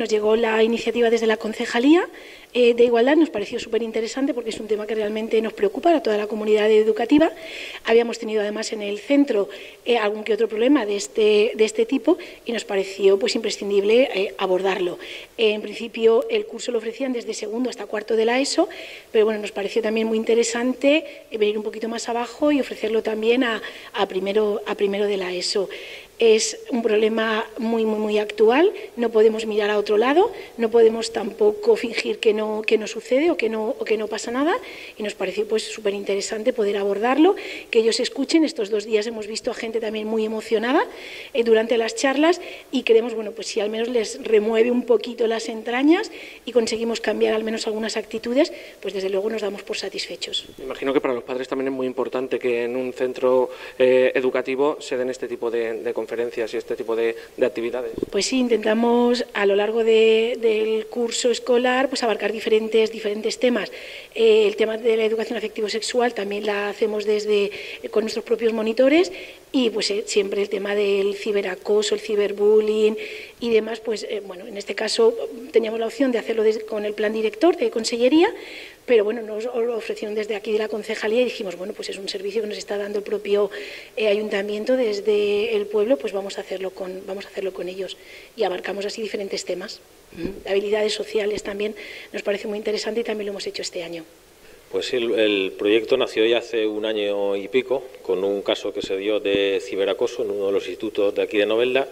Nos llegó la iniciativa desde la Concejalía de Igualdad, nos pareció súper interesante porque es un tema que realmente nos preocupa a toda la comunidad educativa. Habíamos tenido además en el centro algún que otro problema de este tipo y nos pareció pues imprescindible abordarlo. En principio el curso lo ofrecían desde segundo hasta cuarto de la ESO, pero bueno, nos pareció también muy interesante venir un poquito más abajo y ofrecerlo también a primero de la ESO. Es un problema muy actual, no podemos mirar a otro lado, no podemos tampoco fingir que no sucede o que no pasa nada, y nos pareció pues súper interesante poder abordarlo, que ellos escuchen. Estos 2 días hemos visto a gente también muy emocionada durante las charlas y queremos, bueno, pues si al menos les remueve un poquito las entrañas y conseguimos cambiar al menos algunas actitudes, pues desde luego nos damos por satisfechos. Me imagino que para los padres también es muy importante que en un centro educativo se den este tipo de conferencias y este tipo de actividades. Pues sí, intentamos a lo largo del curso escolar pues abarcar diferentes temas. El tema de la educación afectivo-sexual también la hacemos con nuestros propios monitores y pues siempre el tema del ciberacoso, el ciberbullying y demás, pues bueno, en este caso teníamos la opción de hacerlo con el plan director de Consellería, pero bueno, nos lo ofrecieron desde aquí de la Concejalía y dijimos, bueno, pues es un servicio que nos está dando el propio ayuntamiento desde el pueblo, pues vamos a hacerlo con ellos y abarcamos así diferentes temas. Habilidades sociales también nos parece muy interesante y también lo hemos hecho este año. Pues sí, el proyecto nació ya hace 1 año y pico, con un caso que se dio de ciberacoso en uno de los institutos de aquí de Novelda.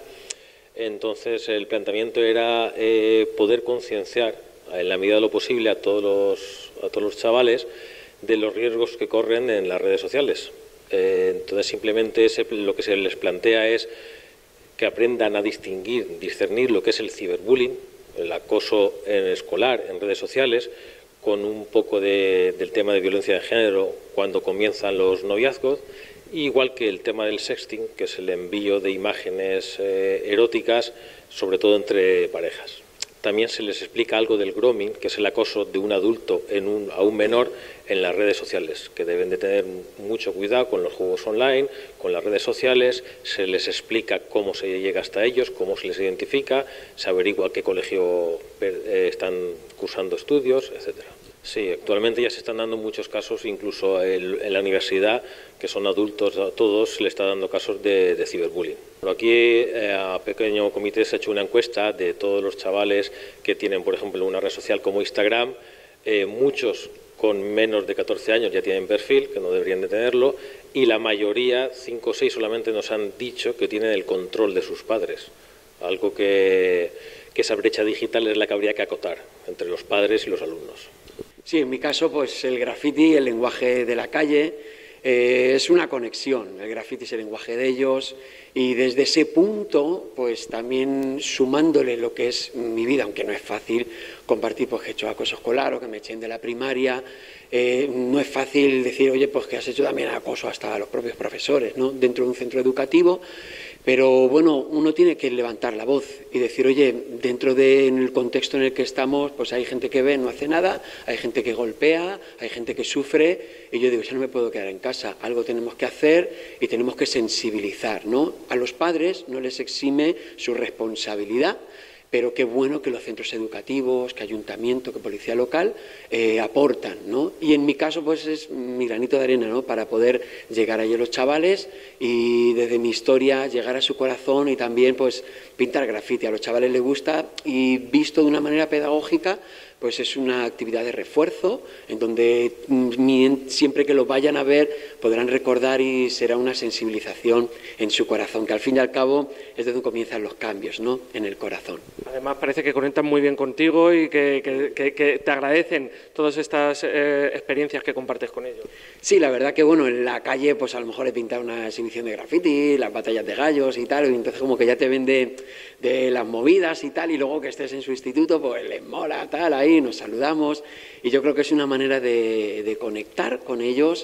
Entonces el planteamiento era poder concienciar en la medida de lo posible a todos los chavales de los riesgos que corren en las redes sociales. Entonces simplemente lo que se les plantea es que aprendan a discernir lo que es el ciberbullying, el acoso escolar en redes sociales, con un poco del tema de violencia de género cuando comienzan los noviazgos, igual que el tema del sexting, que es el envío de imágenes eróticas, sobre todo entre parejas. También se les explica algo del grooming, que es el acoso de un adulto a un menor en las redes sociales, que deben de tener mucho cuidado con los juegos online, con las redes sociales. Se les explica cómo se llega hasta ellos, cómo se les identifica, se averigua a qué colegio están cursando estudios, etcétera. Sí, actualmente ya se están dando muchos casos, incluso en la universidad, que son adultos, a todos se le está dando casos de ciberbullying. Pero aquí a pequeño comité se ha hecho una encuesta de todos los chavales que tienen, por ejemplo, una red social como Instagram. Muchos con menos de 14 años ya tienen perfil, que no deberían de tenerlo, y la mayoría, 5 o 6 solamente, nos han dicho que tienen el control de sus padres. Algo que esa brecha digital es la que habría que acotar entre los padres y los alumnos. Sí, en mi caso, pues el graffiti, el lenguaje de la calle, es una conexión. El graffiti es el lenguaje de ellos y desde ese punto, pues también sumándole lo que es mi vida, aunque no es fácil compartir pues, que he hecho acoso escolar o que me echen de la primaria, no es fácil decir, oye, pues que has hecho también acoso hasta a los propios profesores, ¿no? Dentro de un centro educativo. Pero bueno, uno tiene que levantar la voz y decir, oye, en el contexto en el que estamos, pues hay gente que ve, no hace nada, hay gente que golpea, hay gente que sufre, y yo digo, yo no me puedo quedar en casa, algo tenemos que hacer y tenemos que sensibilizar, ¿no? A los padres no les exime su responsabilidad, pero qué bueno que los centros educativos, que ayuntamiento, que policía local aportan, ¿no? Y en mi caso, pues es mi granito de arena, ¿no? Para poder llegar allí a los chavales y desde mi historia llegar a su corazón y también, pues, pintar grafiti. A los chavales les gusta y visto de una manera pedagógica, pues es una actividad de refuerzo en donde siempre que lo vayan a ver podrán recordar y será una sensibilización en su corazón, que al fin y al cabo es donde comienzan los cambios, ¿no? En el corazón. Además parece que conectan muy bien contigo y que te agradecen todas estas experiencias que compartes con ellos. Sí, la verdad que bueno, en la calle pues a lo mejor he pintado una exhibición de graffiti, las batallas de gallos y tal, y entonces como que ya te ven de las movidas y tal, y luego que estés en su instituto pues les mola tal, ahí nos saludamos, y yo creo que es una manera de conectar con ellos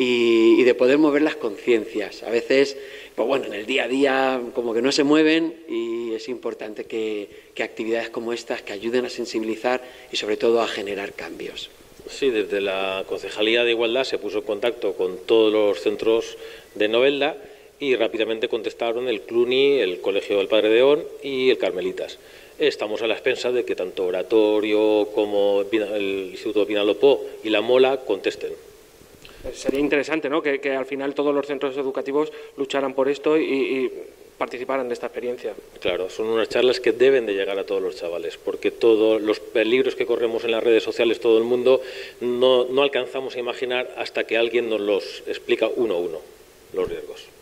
y de poder mover las conciencias. A veces, pues bueno, en el día a día como que no se mueven y es importante que actividades como estas que ayuden a sensibilizar y sobre todo a generar cambios. Sí, desde la Concejalía de Igualdad se puso en contacto con todos los centros de Novelda y rápidamente contestaron el CLUNY, el Colegio del Padre Deón y el Carmelitas. Estamos a la expensa de que tanto Oratorio como el Instituto Vinalopó y La Mola contesten. Sería interesante, ¿no?, que al final todos los centros educativos lucharan por esto y participaran de esta experiencia. Claro, son unas charlas que deben de llegar a todos los chavales, porque todos los peligros que corremos en las redes sociales, todo el mundo, no alcanzamos a imaginar hasta que alguien nos los explica uno a uno, los riesgos.